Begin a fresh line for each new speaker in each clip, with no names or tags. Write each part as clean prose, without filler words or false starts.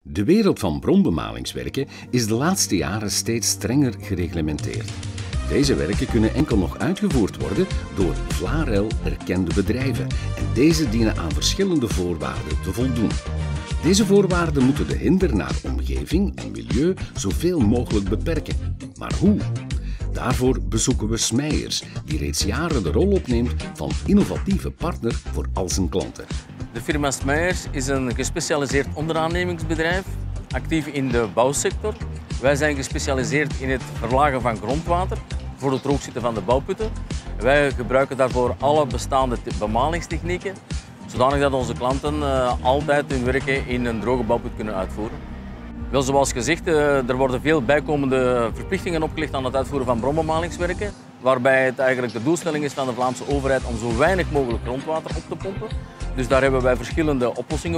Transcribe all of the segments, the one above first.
De wereld van bronbemalingswerken is de laatste jaren steeds strenger gereglementeerd. Deze werken kunnen enkel nog uitgevoerd worden door VLAREL erkende bedrijven en deze dienen aan verschillende voorwaarden te voldoen. Deze voorwaarden moeten de hinder naar omgeving en milieu zoveel mogelijk beperken. Maar hoe? Daarvoor bezoeken we Smeyers, die reeds jaren de rol opneemt van innovatieve partner voor al zijn klanten.
De firma Smeyers is een gespecialiseerd onderaannemingsbedrijf, actief in de bouwsector. Wij zijn gespecialiseerd in het verlagen van grondwater voor het droogzitten van de bouwputten. Wij gebruiken daarvoor alle bestaande bemalingstechnieken, zodanig dat onze klanten altijd hun werken in een droge bouwput kunnen uitvoeren. Wel, zoals gezegd, er worden veel bijkomende verplichtingen opgelegd aan het uitvoeren van bronbemalingswerken, waarbij het eigenlijk de doelstelling is van de Vlaamse overheid om zo weinig mogelijk grondwater op te pompen. Dus daar hebben wij verschillende oplossingen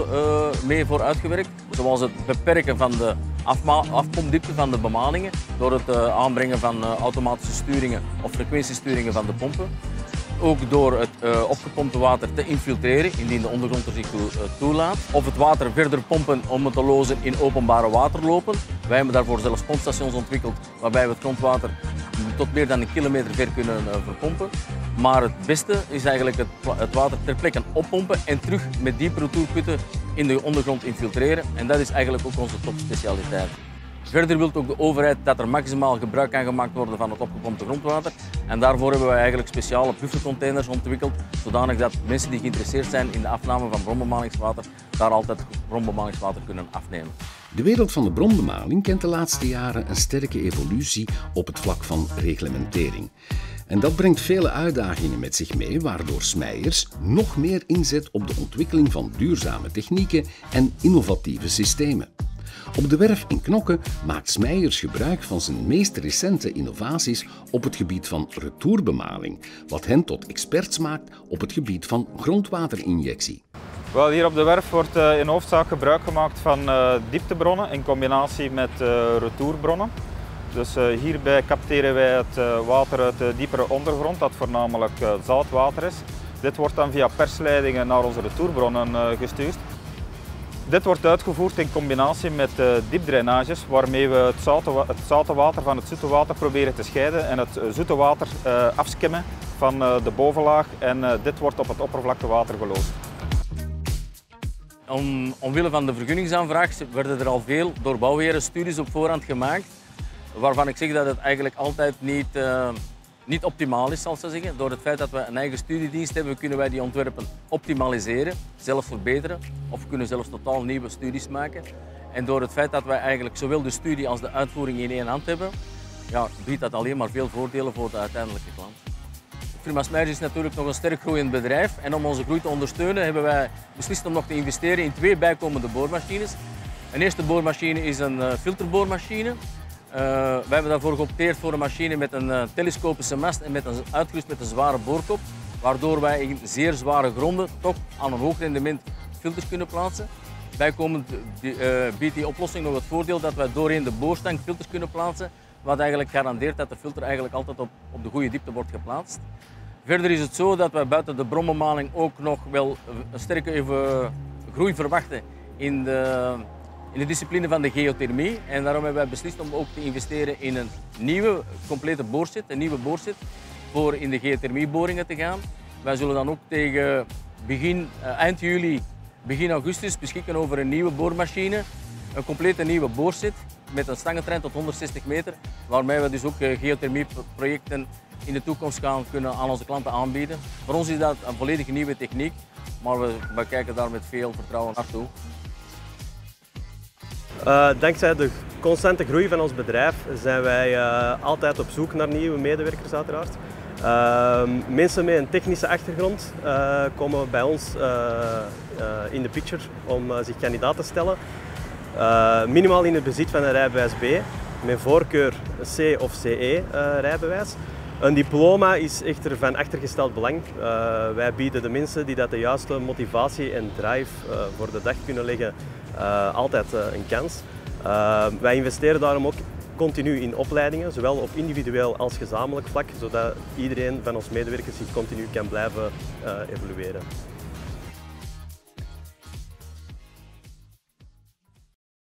voor uitgewerkt, zoals het beperken van de afpompdiepte van de bemalingen door het aanbrengen van automatische sturingen of frequentiesturingen van de pompen. Ook door het opgepompte water te infiltreren indien de ondergrond er zich toelaat. Of het water verder pompen om het te lozen in openbare waterlopen. Wij hebben daarvoor zelfs pompstations ontwikkeld waarbij we het grondwater tot meer dan 1 kilometer ver kunnen verpompen. Maar het beste is eigenlijk het water ter plekke oppompen en terug met diepere toerputten in de ondergrond infiltreren. En dat is eigenlijk ook onze topspecialiteit. Verder wil ook de overheid dat er maximaal gebruik kan gemaakt worden van het opgepompte grondwater. En daarvoor hebben wij eigenlijk speciale buffercontainers ontwikkeld, zodanig dat mensen die geïnteresseerd zijn in de afname van bronbemalingswater, daar altijd bronbemalingswater kunnen afnemen.
De wereld van de bronbemaling kent de laatste jaren een sterke evolutie op het vlak van reglementering. En dat brengt vele uitdagingen met zich mee, waardoor Smeyers nog meer inzet op de ontwikkeling van duurzame technieken en innovatieve systemen. Op de werf in Knokke maakt Smeyers gebruik van zijn meest recente innovaties op het gebied van retourbemaling, wat hen tot experts maakt op het gebied van grondwaterinjectie.
Wel, hier op de werf wordt in hoofdzaak gebruik gemaakt van dieptebronnen in combinatie met retourbronnen. Dus hierbij capteren wij het water uit de diepere ondergrond, dat voornamelijk zoutwater is. Dit wordt dan via persleidingen naar onze retourbronnen gestuurd. Dit wordt uitgevoerd in combinatie met diepdrainages, waarmee we het zoute water van het zoete water proberen te scheiden en het zoete water afskimmen van de bovenlaag. En dit wordt op het oppervlaktewater geloosd.
Omwille van de vergunningsaanvraag werden er al veel door bouwheren studies op voorhand gemaakt, waarvan ik zeg dat het eigenlijk altijd niet optimaal is, zal ik zeggen. Door het feit dat we een eigen studiedienst hebben, kunnen wij die ontwerpen optimaliseren, zelfs verbeteren of kunnen zelfs totaal nieuwe studies maken. En door het feit dat wij eigenlijk zowel de studie als de uitvoering in één hand hebben, ja, biedt dat alleen maar veel voordelen voor de uiteindelijke klant. Firma Smeyers is natuurlijk nog een sterk groeiend bedrijf en om onze groei te ondersteunen hebben wij beslist om nog te investeren in 2 bijkomende boormachines. Een eerste boormachine is een filterboormachine. Wij hebben daarvoor geopteerd voor een machine met een telescopische mast en uitgerust met een zware boorkop, waardoor wij in zeer zware gronden toch aan een hoog rendement filters kunnen plaatsen. Bijkomend biedt die oplossing nog het voordeel dat wij doorheen de boorstang filters kunnen plaatsen, wat eigenlijk garandeert dat de filter eigenlijk altijd op de goede diepte wordt geplaatst. Verder is het zo dat wij buiten de bronbemaling ook nog wel een sterke groei verwachten in de discipline van de geothermie. En daarom hebben wij beslist om ook te investeren in een nieuwe complete boorset, een nieuwe boorset voor in de geothermieboringen te gaan. Wij zullen dan ook tegen eind juli, begin augustus beschikken over een nieuwe boormachine, een complete nieuwe boorset met een stangentrein tot 160 meter, waarmee we dus ook geothermieprojecten in de toekomst kunnen aan onze klanten aanbieden. Voor ons is dat een volledig nieuwe techniek, maar we kijken daar met veel vertrouwen naartoe.
Dankzij de constante groei van ons bedrijf zijn wij altijd op zoek naar nieuwe medewerkers uiteraard. Mensen met een technische achtergrond komen bij ons in de picture om zich kandidaat te stellen. Minimaal in het bezit van een rijbewijs B, met voorkeur C of CE rijbewijs. Een diploma is echter van achtergesteld belang. Wij bieden de mensen die dat de juiste motivatie en drive voor de dag kunnen leggen altijd een kans. Wij investeren daarom ook continu in opleidingen, zowel op individueel als gezamenlijk vlak, zodat iedereen van ons medewerkers zich continu kan blijven evolueren.